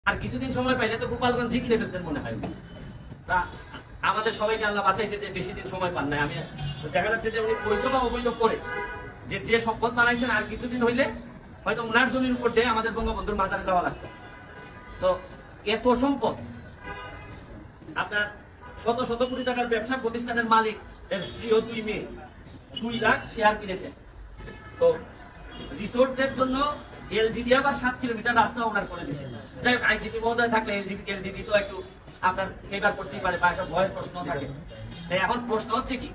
আর কিছুদিন সময় পাইলে তো গোপালগঞ্জ কিনে ফেলতেন মনে হয়। তা আমাদের সবাইকে আল্লাহ বাঁচাইছে যে বেশি দিন সময় পান নাই। আমি দেখা যাচ্ছে যে উনি বৈধ বা অবৈধ করে যে সম্পদ বানাইছেন, আর কিছুদিন হইলে হয়তো ওনার জমির উপর দিয়ে আমাদের বঙ্গবন্ধুর মাজারে যাওয়া লাগতো। তো এত সম্পদ, আপনার শত শত কোটি টাকার ব্যবসা প্রতিষ্ঠানের মালিক, এর স্ত্রী ও 2 মেয়ে 2 লাখ শেয়ার কিনেছেন। তো রিসোর্টের জন্য এলজিডি আবার 7 কিলোমিটার রাস্তা ওনার করে দিয়েছে। যাই হোক, আইজিপি মহোদয় থাকলে এলজিডি তো একটু আপনার ফেভার করতেই পারে বা একটা ভয়ের প্রশ্ন থাকে। এখন প্রশ্ন হচ্ছে কি,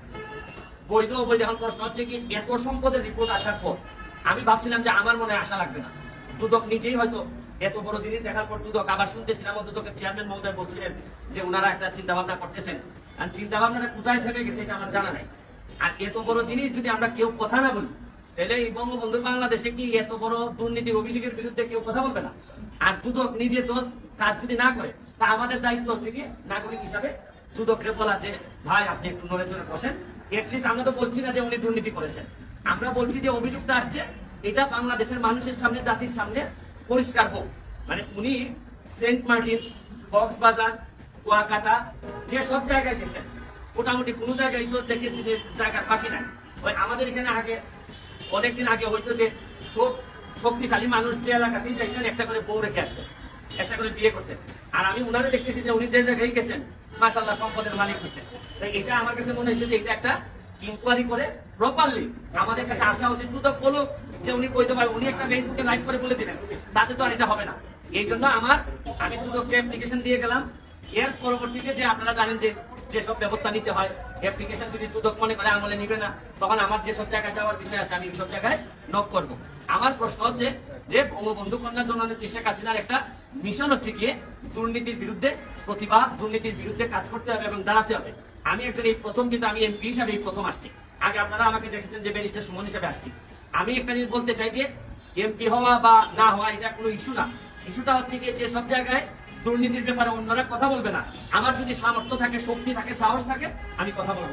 বৈধ অবৈধ, এখন প্রশ্ন হচ্ছে কি, এত সম্পদের রিপোর্ট আসার পর আমি ভাবছিলাম যে আমার মনে আশা লাগবে না, দুদক নিজেই হয়তো এত বড় জিনিস দেখার পর দুদক, আবার শুনতেছিলাম দুদকের চেয়ারম্যান মহোদয় বলছিলেন যে ওনারা একটা চিন্তা ভাবনা করতেছেন, আর চিন্তা ভাবনাটা কোথায় থেকে গেছে এটা আমার জানা নাই। আর এত বড় জিনিস যদি আমরা কেউ কথা না বলি, তাহলে এই বঙ্গবন্ধুর বাংলাদেশে কি এত বড় দুর্নীতির অভিযোগের বিরুদ্ধে কেউ কথা বলবে না? আর দুদক নিজে তো কাজ যদি না করে, তা আমাদের দায়িত্ব হচ্ছে কি নাগরিক হিসাবে দুদককে বলা যে ভাই আপনি একটু নড়ে চড়ে বসেন। এটলিস্ট আমরা তো বলছি না যে উনি দুর্নীতি করেছেন, আমরা বলছি যে অভিযোগটা আসছে এটা বাংলাদেশের মানুষের সামনে, জাতির সামনে পরিষ্কার হোক। মানে উনি সেন্ট মার্টিন, কক্সবাজার, কুয়াকাটা যে সব জায়গায় গেছেন, মোটামুটি কোনো জায়গায় তো দেখেছি যে জায়গার বাকি নাই। ওই আমাদের এখানে আগে অনেকদিন আগে হয়তো যে খুব শক্তিশালী মানুষ যে এলাকাতেই যাইতেন একটা করে বউ রেখে আসতেন, একটা করে বিয়ে করতেন। আর আমি উনারে দেখতেছি যে উনি যে জায়গায় গেছেন মাশাআল্লাহ সম্পদের মালিক হয়েছে। তাই এটা আমার কাছে মনে হয়েছে যে এটা একটা ইনকোয়ারি করে প্রপারলি আমাদের কাছে আসা উচিত। দুদক বলুক যে উনি বৈধ পারে, উনি একটা ফেসবুকে লাইভ করে বলে দিলেন, তাতে তো আর এটা হবে না। এই জন্য আমি দুদককে অ্যাপ্লিকেশন দিয়ে গেলাম। এর পরবর্তীতে যে আপনারা জানেন যে যেসব ব্যবস্থা নিতে হয়, অ্যাপ্লিকেশন যদি দুদক মনে করে আমলে নিবে না, তখন আমার যেসব জায়গায় যাওয়ার বিষয় আছে আমি সব জায়গায় নক করব। আমার প্রশ্ন হচ্ছে যে বঙ্গবন্ধু কন্যা জননেত্রী শেখ হাসিনার একটা মিশন হচ্ছে গিয়ে দুর্নীতির বিরুদ্ধে প্রতিবাদ, দুর্নীতির বিরুদ্ধে কাজ করতে হবে এবং দাঁড়াতে হবে। আমি একজন এই প্রথম, কিন্তু আমি এমপি হিসাবে এই প্রথম আসছি। আগে আপনারা আমাকে দেখেছেন যে ব্যারিস্টার সুমন হিসাবে আসছি। আমি একটা জিনিস বলতে চাই যে এমপি হওয়া বা না হওয়া এটা কোনো ইস্যু না। ইস্যুটা হচ্ছে গিয়ে যে সব জায়গায় দুর্নীতির ব্যাপারে অন্যরা কথা বলবে না, আমার যদি সামর্থ্য থাকে, শক্তি থাকে, সাহস থাকে, আমি কথা বলবো।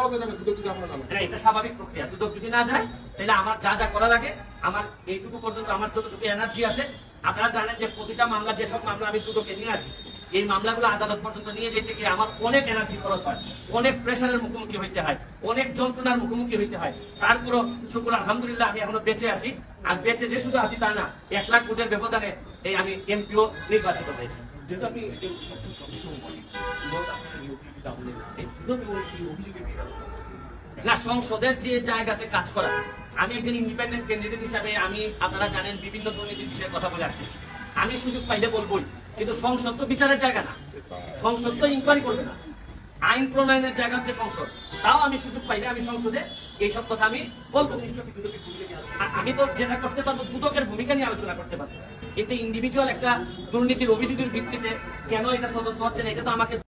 এটা স্বাভাবিক প্রক্রিয়া। দুদক যদি না যায় তাহলে আমার যা যা করা লাগে, আমার এইটুকু পর্যন্ত আমার যতটুকু এনার্জি আছে, আপনারা জানেন যে প্রতিটা মামলা, যেসব মামলা আমি দুদকে নিয়ে আসি, এই মামলাগুলো আদালত পর্যন্ত নিয়ে যেতে গিয়ে আমার অনেক এনার্জি খরচ হয়, অনেক প্রেশারের মুখোমুখি হইতে হয়, অনেক যন্ত্রণার মুখোমুখি হইতে হয়। তারপরও শুকুর আলহামদুলিল্লাহ আমি এখনো বেঁচে আছি। আর বেঁচে যে শুধু আছি তা না, 1 লাখ ভোটের ব্যবধানে এই আমি এমপিও নির্বাচিত হয়েছি। না, সংসদের যে জায়গাতে কাজ করা, আমি একজন ইন্ডিপেন্ডেন্ট ক্যান্ডিডেট হিসাবে আমি, আপনারা জানেন, বিভিন্ন দুর্নীতির বিষয়ে কথা বলে আসতেছি। আমি সুযোগ পাইলে বলবোই, কিন্তু সংসদ তো বিচারের জায়গা না, সংসদ তো ইনকোয়ারি করবে না, আইন প্রণয়নের জায়গা হচ্ছে সংসদ। তাও আমি সুযোগ পাইলে আমি সংসদে এইসব কথা আমি বলবো। আমি তো যেটা করতে পারবো, দুদকের ভূমিকা নিয়ে আলোচনা করতে পারবো, কিন্তু ইন্ডিভিজুয়াল একটা দুর্নীতির অভিযোগের ভিত্তিতে কেন এটা তদন্ত হচ্ছে না, এটা তো আমাকে